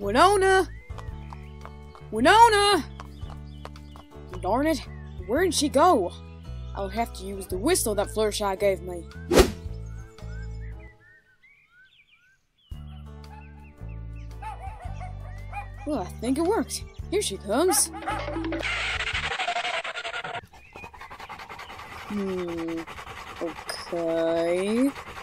Winona! Winona! Darn it, where did she go? I'll have to use the whistle that Fluttershy gave me. Well, I think it worked. Here she comes. Okay.